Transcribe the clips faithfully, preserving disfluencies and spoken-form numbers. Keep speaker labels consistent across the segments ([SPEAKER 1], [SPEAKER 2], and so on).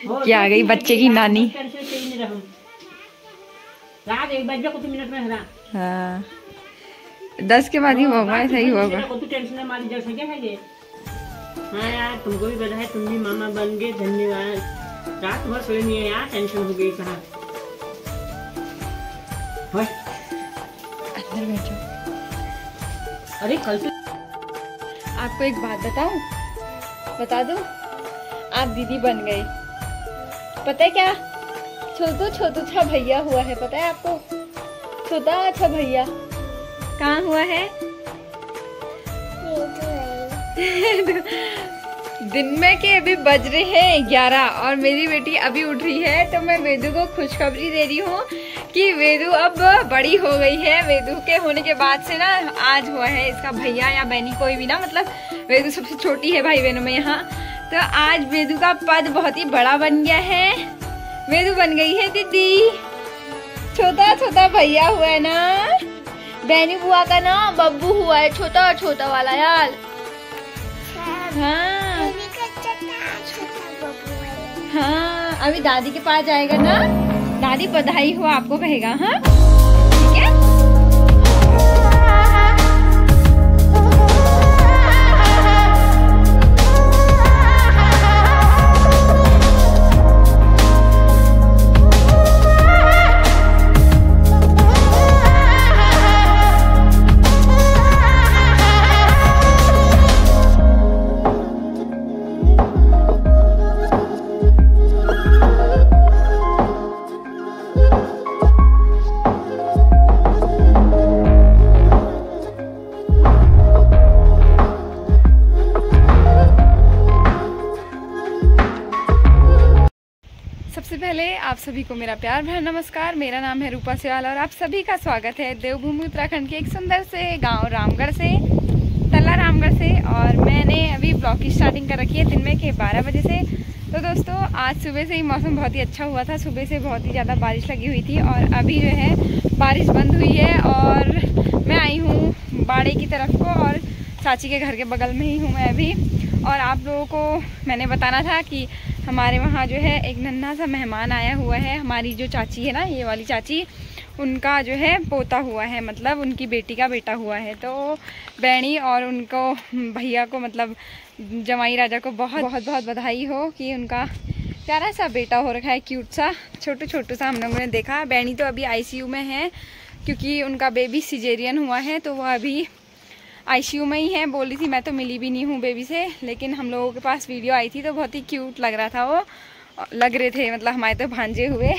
[SPEAKER 1] कि आ गई बच्चे की नानी।
[SPEAKER 2] रात एक बजे को मिनट में हरा।
[SPEAKER 1] हाँ दस के बाद ही होगा, ऐसा ही होगा।
[SPEAKER 2] टेंशन हमारी जल सके है। हाँ यार तुमको भी बधाई, तुम भी मामा बन गए, धन्यवाद। रात भर सोई नहीं है यार, टेंशन हो गई। कहाँ
[SPEAKER 1] अंदर बैठो।
[SPEAKER 2] अरे कल तो
[SPEAKER 1] आपको एक बात बताऊं, बता दूं, आप दीदी बन गई। पता है क्या, छोटू छोटू सा भैया हुआ है, पता है आपको? छोटा अच्छा भैया कहाँ हुआ है? दिन में के अभी बज रहे हैं ग्यारह और मेरी बेटी अभी उठ रही है, तो मैं वेदू को खुशखबरी दे रही हूँ कि वेदू अब बड़ी हो गई है। वेदू के होने के बाद से ना आज हुआ है इसका भैया या बहनी कोई भी ना, मतलब वेदू सबसे छोटी है भाई बहनों में यहाँ, तो आज वेदू का पद बहुत ही बड़ा बन गया है। वेदू बन गई है दीदी, छोटा छोटा भैया हुआ है ना। बहनी बुआ का ना बब्बू हुआ है, छोटा छोटा वाला यार। हाँ हाँ अभी दादी के पास जाएगा ना, दादी बधाई हो आपको कहेगा। हाँ ठीक है। सबसे पहले आप सभी को मेरा प्यार भरा नमस्कार। मेरा नाम है रूपा सेवाल और आप सभी का स्वागत है देवभूमि उत्तराखंड के एक सुंदर से गांव रामगढ़ से, तल्ला रामगढ़ से। और मैंने अभी ब्लॉग की स्टार्टिंग कर रखी है दिन में के बारह बजे से। तो दोस्तों आज सुबह से ही मौसम बहुत ही अच्छा हुआ था, सुबह से बहुत ही ज़्यादा बारिश लगी हुई थी और अभी जो है बारिश बंद हुई है और मैं आई हूँ बाड़े की तरफ को और चाची के घर के बगल में ही हूँ मैं अभी। और आप लोगों को मैंने बताना था कि हमारे वहाँ जो है एक नन्हा सा मेहमान आया हुआ है। हमारी जो चाची है ना, ये वाली चाची, उनका जो है पोता हुआ है, मतलब उनकी बेटी का बेटा हुआ है। तो बहनी और उनको भैया को, मतलब जमाई राजा को बहुत बहुत बहुत बधाई हो कि उनका प्यारा सा बेटा हो रखा है, क्यूट सा, छोटू छोटू सा हम लोगों ने देखा। बहनी तो अभी आईसीयू में है क्योंकि उनका बेबी सिजेरियन हुआ है, तो वह अभी आईसीयू में ही है। बोल रही थी मैं तो मिली भी नहीं हूँ बेबी से, लेकिन हम लोगों के पास वीडियो आई थी तो बहुत ही क्यूट लग रहा था, वो लग रहे थे, मतलब हमारे तो भांजे हुए।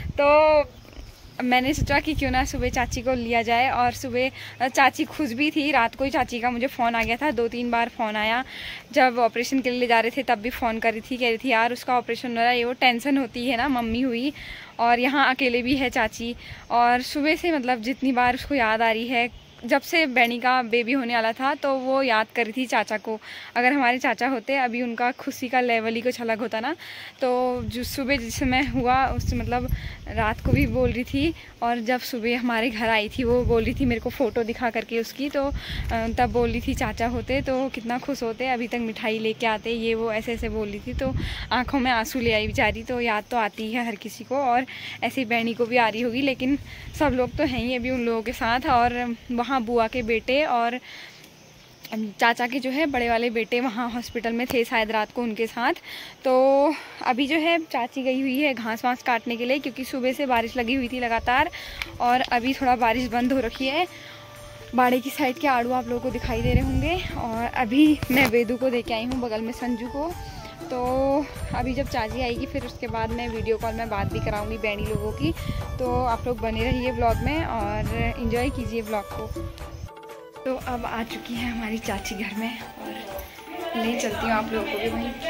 [SPEAKER 1] तो मैंने सोचा कि क्यों ना सुबह चाची को लिया जाए। और सुबह चाची खुश भी थी, रात को ही चाची का मुझे फ़ोन आ गया था, दो तीन बार फ़ोन आया। जब ऑपरेशन के लिए जा रहे थे तब भी फ़ोन कर रही थी, कह रही थी यार उसका ऑपरेशन हो रहा है, ये वो टेंशन होती है ना, मम्मी हुई और यहाँ अकेले भी है चाची। और सुबह से मतलब जितनी बार उसको याद आ रही है, जब से बहनी का बेबी होने वाला था तो वो याद कर रही थी चाचा को। अगर हमारे चाचा होते अभी उनका खुशी का लेवल ही कुछ अलग होता ना। तो जो सुबह जिस समय हुआ उस मतलब रात को भी बोल रही थी, और जब सुबह हमारे घर आई थी वो बोल रही थी मेरे को फ़ोटो दिखा करके उसकी, तो तब बोल रही थी चाचा होते तो कितना खुश होते, अभी तक मिठाई लेके आते, ये वो ऐसे ऐसे बोल रही थी। तो आँखों में आंसू ले आई बेचारी। तो याद तो आती है हर किसी को, और ऐसी बहनी को भी आ रही होगी, लेकिन सब लोग तो हैं ही अभी उन लोगों के साथ। और वहाँ बुआ के बेटे और चाचा के जो है बड़े वाले बेटे वहाँ हॉस्पिटल में थे शायद रात को उनके साथ। तो अभी जो है चाची गई हुई है घास वास काटने के लिए, क्योंकि सुबह से बारिश लगी हुई थी लगातार और अभी थोड़ा बारिश बंद हो रखी है। बाड़े की साइड के आड़ू आप लोगों को दिखाई दे रहे होंगे। और अभी मैं वेदू को देके आई हूँ बगल में संजू को। तो अभी जब चाची आएगी फिर उसके बाद मैं वीडियो कॉल में बात भी कराऊंगी बहनी लोगों की। तो आप लोग बने रहिए ब्लॉग में और इन्जॉय कीजिए ब्लॉग को। तो अब आ चुकी है हमारी चाची घर में और ले चलती हूँ आप लोगों को भी। भाई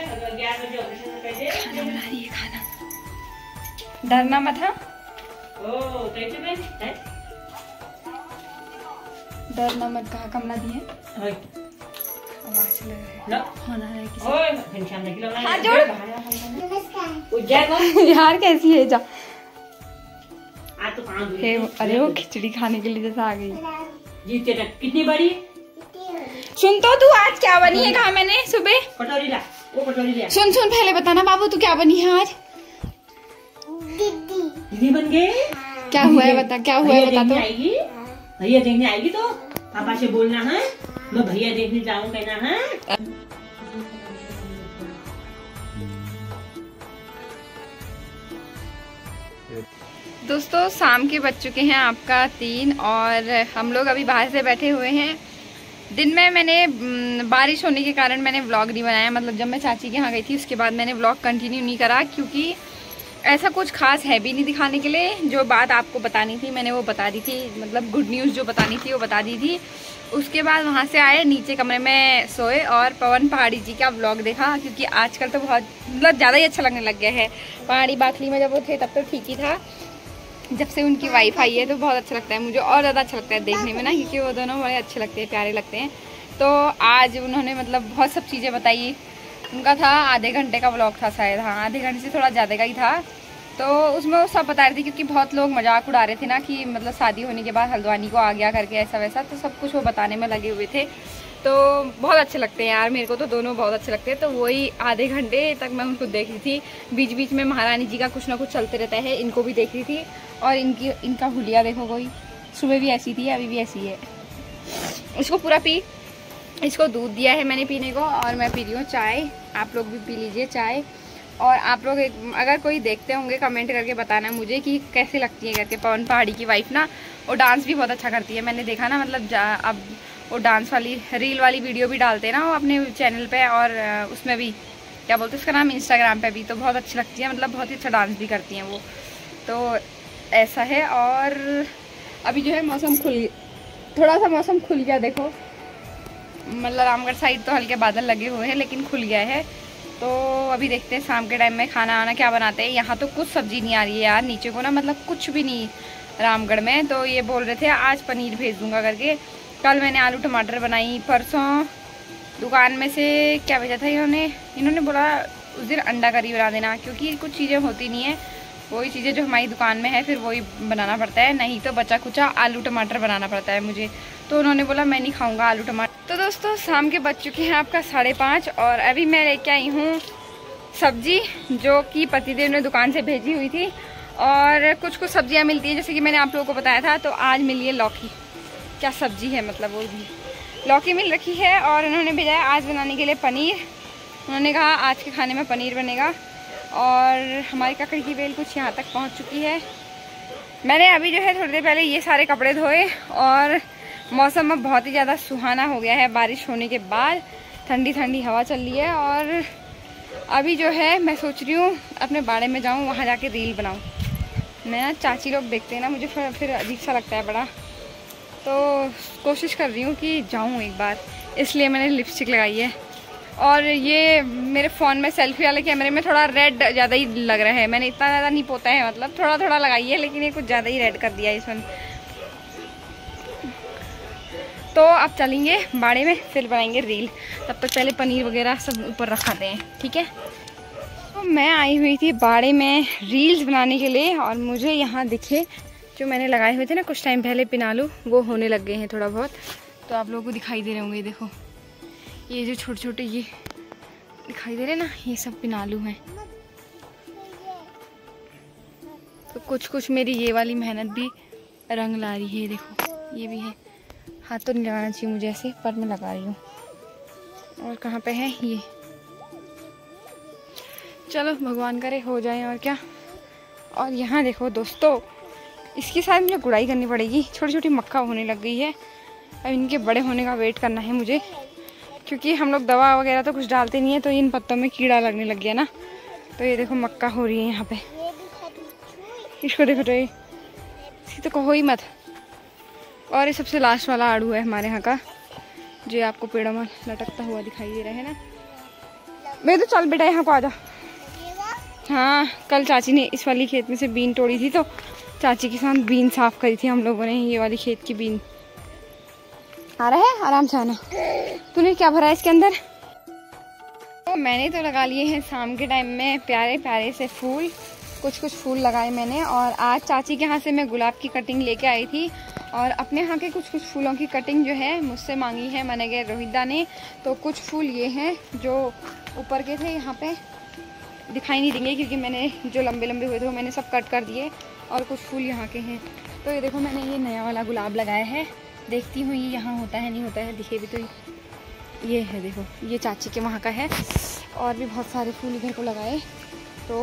[SPEAKER 1] खाना बना रही है, खाना डरना मत। हाँ डरना मत, कहा कमला दी है यार कैसी है जा। हे, अरे वो खिचड़ी खाने के लिए जैसा आ गई।
[SPEAKER 2] कितनी बड़ी
[SPEAKER 1] सुन तो तू आज क्या बनी है, कहा मैंने सुबह
[SPEAKER 2] कटोरी ला, वो कटोरी ला।
[SPEAKER 1] सुन सुन पहले बताना बाबू तू क्या बनी है आज।
[SPEAKER 2] दीदी बन गए।
[SPEAKER 1] क्या हुआ है बता, क्या हुआ है बता तो।
[SPEAKER 2] आएगी भैया देखने आएगी तो पापा से बोलना है मैं भैया देखने जाऊँ कहना है।
[SPEAKER 1] दोस्तों शाम के बज चुके हैं आपका तीन और हम लोग अभी बाहर से बैठे हुए हैं। दिन में मैंने बारिश होने के कारण मैंने व्लॉग नहीं बनाया, मतलब जब मैं चाची के यहाँ गई थी उसके बाद मैंने व्लॉग कंटिन्यू नहीं करा, क्योंकि ऐसा कुछ खास है भी नहीं दिखाने के लिए। जो बात आपको बतानी थी मैंने वो बता दी थी, मतलब गुड न्यूज़ जो बतानी थी वो बता दी थी। उसके बाद वहाँ से आए, नीचे कमरे में सोए और पवन पहाड़ी जी का व्लॉग देखा, क्योंकि आजकल तो बहुत मतलब ज़्यादा ही अच्छा लगने लग गया है। पहाड़ी बाखली में जब वो थे तब तो ठीक ही था, जब से उनकी वाइफ आई है तो बहुत अच्छा लगता है मुझे, और ज़्यादा अच्छा लगता है देखने में ना, क्योंकि वो दोनों बड़े अच्छे लगते हैं, प्यारे लगते हैं। तो आज उन्होंने मतलब बहुत सब चीज़ें बताई। उनका था आधे घंटे का व्लॉग था शायद, हाँ आधे घंटे से थोड़ा ज़्यादा का ही था। तो उसमें वो सब बता रही थी, क्योंकि बहुत लोग मजाक उड़ा रहे थे ना कि मतलब शादी होने के बाद हल्द्वानी को आ गया करके ऐसा वैसा, तो सब कुछ वो बताने में लगे हुए थे। तो बहुत अच्छे लगते हैं यार, मेरे को तो दोनों बहुत अच्छे लगते हैं। तो वही आधे घंटे तक मैं उनको देख रही थी, बीच बीच में महारानी जी का कुछ ना कुछ चलते रहता है, इनको भी देख रही थी। और इनकी इनका हुलिया देखो, कोई सुबह भी ऐसी थी अभी भी ऐसी है। इसको पूरा पी, इसको दूध दिया है मैंने पीने को, और मैं पी रही हूँ चाय। आप लोग भी पी लीजिए चाय। और आप लोग अगर कोई देखते होंगे कमेंट करके बताना मुझे कि कैसी लगती है करके। पवन पहाड़ी की वाइफ ना वो डांस भी बहुत अच्छा करती है, मैंने देखा ना, मतलब अब वो डांस वाली रील वाली वीडियो भी डालते हैं ना वो अपने चैनल पे, और उसमें भी क्या बोलते हैं उसका नाम, इंस्टाग्राम पे भी, तो बहुत अच्छी लगती है, मतलब बहुत ही अच्छा डांस भी करती हैं वो। तो ऐसा है। और अभी जो है मौसम खुल, थोड़ा सा मौसम खुल गया देखो, मतलब रामगढ़ साइड तो हल्के बादल लगे हुए हैं लेकिन खुल गया है। तो अभी देखते हैं शाम के टाइम में खाना वाना क्या बनाते हैं। यहाँ तो कुछ सब्जी नहीं आ रही है यार नीचे को ना, मतलब कुछ भी नहीं रामगढ़ में। तो ये बोल रहे थे आज पनीर भेज दूंगा करके। कल मैंने आलू टमाटर बनाई, परसों दुकान में से क्या भेजा था इन्होंने, इन्होंने बोला उस दिन अंडा करी बना देना, क्योंकि कुछ चीज़ें होती नहीं है, वही चीज़ें जो हमारी दुकान में है फिर वही बनाना पड़ता है, नहीं तो बचा कुचा आलू टमाटर बनाना पड़ता है मुझे। तो उन्होंने बोला मैं नहीं खाऊंगा आलू टमाटर। तो दोस्तों शाम के बज चुके हैं आपका साढ़े पाँच, और अभी मैं लेके आई हूँ सब्जी जो कि पतिदेव ने दुकान से भेजी हुई थी। और कुछ कुछ सब्जियाँ मिलती हैं जैसे कि मैंने आप लोगों को बताया था। तो आज मिली है लौकी, क्या सब्जी है मतलब वो भी लौकी मिल रखी है। और उन्होंने भेजा है आज बनाने के लिए पनीर, उन्होंने कहा आज के खाने में पनीर बनेगा। और हमारी ककड़ी की बेल कुछ यहाँ तक पहुँच चुकी है। मैंने अभी जो है थोड़ी देर पहले ये सारे कपड़े धोए, और मौसम अब बहुत ही ज़्यादा सुहाना हो गया है बारिश होने के बाद, ठंडी ठंडी हवा चल रही है। और अभी जो है मैं सोच रही हूँ अपने बाड़े में जाऊँ, वहाँ जाके रील बनाऊँ। मैं ना चाची लोग देखते हैं ना मुझे फिर फिर अजीब सा लगता है बड़ा, तो कोशिश कर रही हूँ कि जाऊँ एक बार, इसलिए मैंने लिपस्टिक लगाई है। और ये मेरे फ़ोन में सेल्फी वाले कैमरे में थोड़ा रेड ज़्यादा ही लग रहा है, मैंने इतना ज़्यादा नहीं पोता है, मतलब थोड़ा थोड़ा लगाई है, लेकिन ये कुछ ज़्यादा ही रेड कर दिया है इसमें। तो अब चलेंगे बाड़े में, फिर बनाएंगे रील। तब तक पहले पनीर वगैरह सब ऊपर रखाते हैं, ठीक है। तो मैं आई हुई थी बाड़े में रील्स बनाने के लिए, और मुझे यहाँ दिखे जो मैंने लगाए हुए थे ना कुछ टाइम पहले पिनालू, वो होने लग गए हैं थोड़ा बहुत। तो आप लोगों को दिखाई दे रहे होंगे, देखो ये जो छोटे छोटे ये दिखाई दे रहे हैं ना, ये सब पिनालू हैं। तो कुछ कुछ मेरी ये वाली मेहनत भी रंग ला रही है, देखो ये भी है। हाथ तो नहीं लगाना चाहिए मुझे ऐसे, पर मैं लगा रही हूँ। और कहाँ पे है ये, चलो भगवान करे हो जाए और क्या। और यहाँ देखो दोस्तों, इसके साथ मुझे गुड़ाई करनी पड़ेगी, छोटी छोटी मक्खा होने लग गई है। अब इनके बड़े होने का वेट करना है मुझे, क्योंकि हम लोग दवा वगैरह तो कुछ डालते नहीं है, तो इन पत्तों में कीड़ा लगने लग गया ना। तो ये देखो मक्का हो रही है यहाँ पे, इसको देखो, तो ये इसी तो कहो ही मत। और ये सबसे लास्ट वाला आड़ू है हमारे यहाँ का, जो आपको पेड़ों में लटकता हुआ दिखाई दे रहा है ना। मैं तो चल बेटा यहाँ को आ जा। हाँ कल चाची ने इस वाली खेत में से बीन तोड़ी थी, तो चाची के साथ बीन साफ करी थी हम लोगों ने, ये वाली खेत की बीन। आ रहा है, आराम से आना। तूने क्या भरा है इसके अंदर? तो मैंने तो लगा लिए हैं शाम के टाइम में प्यारे प्यारे से फूल, कुछ कुछ फूल लगाए मैंने। और आज चाची के यहाँ से मैं गुलाब की कटिंग लेके आई थी, और अपने यहाँ के कुछ कुछ फूलों की कटिंग जो है मुझसे मांगी है मैंने गए रोहिदा ने। तो कुछ फूल ये हैं जो ऊपर के थे यहाँ पे, दिखाई नहीं देंगे क्योंकि मैंने जो लंबे लंबे हुए थे वो मैंने सब कट कर दिए और कुछ फूल यहाँ के हैं। तो ये देखो मैंने ये नया वाला गुलाब लगाया है, देखती हूँ ये यहाँ होता है नहीं होता है, दिखे भी तो ये है। देखो ये चाची के वहाँ का है और भी बहुत सारे फूल इधर को लगाए। तो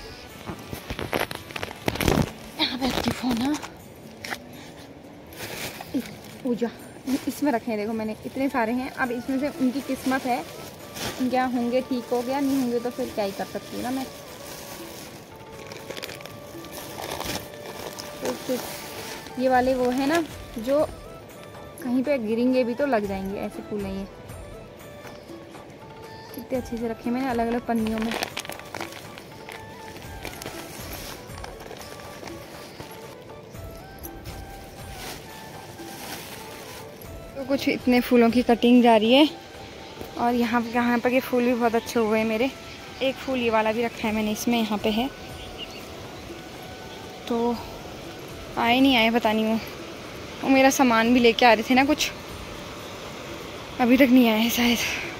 [SPEAKER 1] यहाँ पे रखती फ़ोन ना पूजा इसमें रखे हैं। देखो मैंने इतने सारे हैं, अब इसमें से उनकी किस्मत है, क्या होंगे ठीक हो गया, नहीं होंगे तो फिर क्या ही कर सकती हूँ ना मैं। तो फिर ये वाले वो है ना जो कहीं पे गिरेंगे भी तो लग जाएंगे, ऐसे फूल नहीं है। कितने अच्छे से रखे मैंने अलग अलग पन्नियों में। तो कुछ इतने फूलों की कटिंग जारी है और यहाँ पे यहाँ पर के फूल भी बहुत अच्छे हुए हैं मेरे। एक फूल ये वाला भी रखा है मैंने इसमें, यहाँ पे है। तो आए नहीं आए पता नहीं, वो वो मेरा सामान भी लेके आ रहे थे ना कुछ, अभी तक नहीं आए शायद।